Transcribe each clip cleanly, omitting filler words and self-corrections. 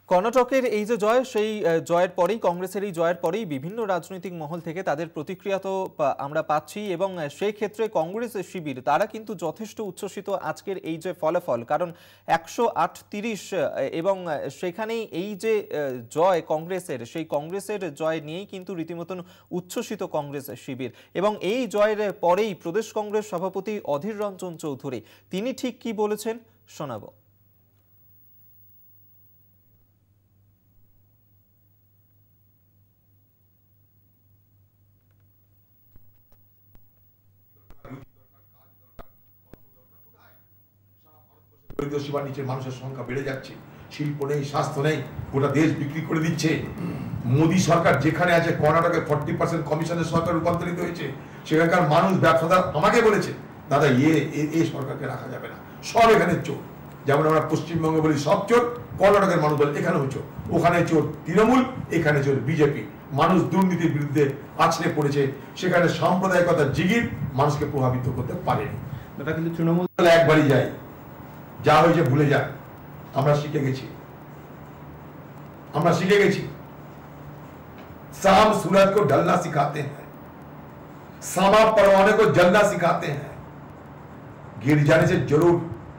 কর্ণাটকের এই যে জয়, সেই জয়ের পরেই কংগ্রেসের এই জয়ের পরেই বিভিন্ন রাজনৈতিক মহল থেকে তাদের প্রতিক্রিয়া তো আমরা পাচ্ছি, এবং সেই ক্ষেত্রে কংগ্রেস শিবির তারা কিন্তু যথেষ্ট উচ্ছ্বসিত আজকের এই যে ফলাফল। কারণ 138 এবং সেখানেই এই যে জয় কংগ্রেসের, সেই কংগ্রেসের জয় নিয়েই কিন্তু রীতিমতন উচ্ছ্বসিত কংগ্রেস শিবির। এবং এই জয়ের পরেই প্রদেশ কংগ্রেস সভাপতি অধীর রঞ্জন চৌধুরী তিনি ঠিক কি বলেছেন শোনাবো। সীমার নিচের মানুষের সংখ্যা বেড়ে যাচ্ছে, শিল্প নেই, স্বাস্থ্য নেই, গোটা দেশ বিক্রি করে দিচ্ছে। মোদী সরকার যেখানে আছে, কর্ণাটকে 40% কমিশনের সরকার রূপান্তরিত হয়েছে। সেখানকার মানুষ, ব্যবসাদার আমাকে বলেছে, দাদা এই সরকারকে রাখা যাবে না, সব এখানে চোর। যেমন আমরা পশ্চিমবঙ্গে বলি সব চোর, কর্ণাটকের মানুষ বলে এখানেও চোর। ওখানে চোর তৃণমূল, এখানে চোর বিজেপি। মানুষ দুর্নীতির বিরুদ্ধে আছড়ে পড়েছে। সেখানে সাম্প্রদায়িকতার জিগির মানুষকে প্রভাবিত করতে পারেনি। দাদা কিন্তু তৃণমূল একবারই যায়, যা হয়েছে ভুলে যায়। আমরা শিখে গেছি। शाम सूरज को ढलना सिखाते हैं, सामा परवाने को जलना सिखाते हैं। गिर जाने से जरूर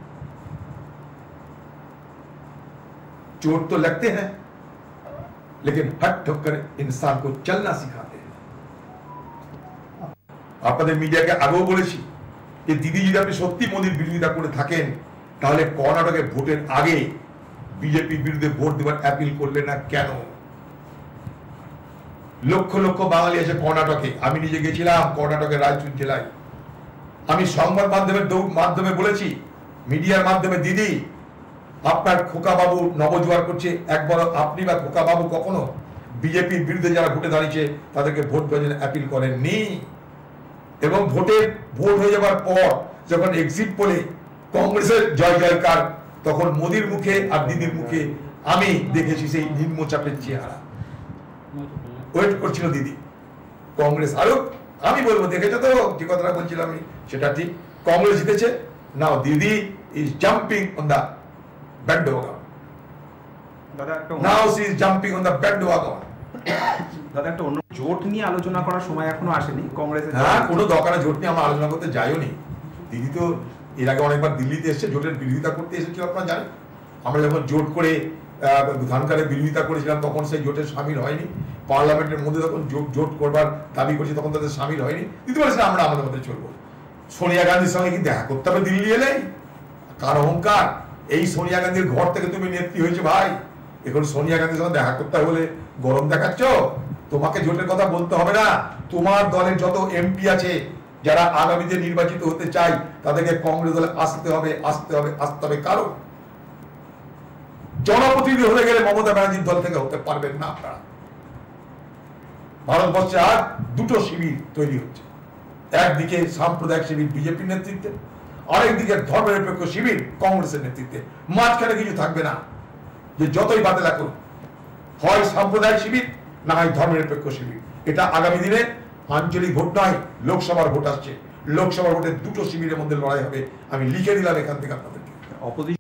चोट तो लगते हैं, लेकिन हट ठोकर इंसान को चलना सिखाते हैं। আপনাদের মিডিয়াকে আগেও বলেছি যে দিদি যদি আপনি সত্যি মোদীর বিরোধিতা করে থাকেন, তাহলে কর্ণাটকে ভোটের আগে বিজেপির বিরুদ্ধে ভোট দেওয়ার অ্যাপিল করলেন না কেন? লক্ষ লক্ষ বাঙালি আছে কর্ণাটকে। আমি নিজে গেছিলাম কর্ণাটকের রায়চুর জেলায়। আমি সংবাদ মাধ্যমে বলেছি, মিডিয়ার মাধ্যমে, দিদি আপনার খোকা বাবু নবজোয়ার করছে, একবার আপনি বা খোকা বাবু কখনো বিজেপির বিরুদ্ধে যারা ভোটে দাঁড়িয়েছে তাদেরকে ভোট দেওয়ার জন্য অ্যাপিল করেননি। এবং ভোট হয়ে যাবার পর যখন এক্সিট পোলে কংগ্রেসের জয় জয়কার, তখন মোদির মুখে আর দিদির মুখে আমি দেখেছি সেই নিম্নচাপের চেহারা। ওয়েট করছিল দিদি কংগ্রেস আরো। আমি বলবো, দেখেছো তো যে কথাটা বলছিলাম আমি, সেটা ঠিক। কংগ্রেস জিতেছে। Now Didi is jumping on the bandwagon. Now she is jumping on the bandwagon. দাদা একটা অন্য জোট নিয়ে আলোচনা করার সময় এখনো আসেনি কংগ্রেসের। হ্যাঁ, কোনো দরকার জোট নিয়ে আমরা আলোচনা করতে যাইও নি। দিদি তো এর আগে অনেকবার দিল্লিতে এসেছে, জোটের বিরোধিতা করতে এসেছিল, আপনারা জানেন। আমরা যখন জোট করে ধানকারের বিরোধিতা করেছিলাম, তখন সেই জোটের সামিল হয়নি। পার্লামেন্টের মধ্যে যখন জোট করবার দাবি করছি, তখন তাদের সামিল হয়নি। দিদি বলেছিলাম আমরা আমাদের মধ্যে চলবো। সোনিয়া গান্ধীর সঙ্গে কি দেখা করতে হবে দিল্লি এলে? কার অহংকার! এই সোনিয়া গান্ধীর ঘর থেকে তুমি নেত্রী হয়েছে ভাই। এখন সোনিয়া গান্ধীর সঙ্গে দেখা করতে বলে গরম দেখাচ্ছ? তোমাকে জোটের কথা বলতে হবে না। তোমার দলের যত এমপি আছে, যারা আগামীতে নির্বাচিত হতে চায়, তাদেরকে কংগ্রেস দলে আসতে হবে। কারণ জনপ্রতিনিধি হতে গেলে মমতা ব্যানার্জির দল থেকে হতে পারবেন না আপনারা। ভারতবর্ষে আর দুটো শিবির তৈরি হচ্ছে। একদিকে সাম্প্রদায়িক শিবির বিজেপির নেতৃত্বে, আরেকদিকে ধর্মনিরপেক্ষ শিবির কংগ্রেসের নেতৃত্বে। মাঝখানে কিছু থাকবে না, যে যতই বাতিল করুন, হয় সাম্প্রদায়িক শিবির, না হয় ধর্মনিরপেক্ষ শিবির। এটা আগামী দিনে আঞ্চলিক ভোট নয়, লোকসভার ভোট আসছে। লোকসভার ভোটে দুটো শিবিরের মধ্যে লড়াই হবে। আমি লিখে দিলাম এখান থেকে আপনাদেরকে।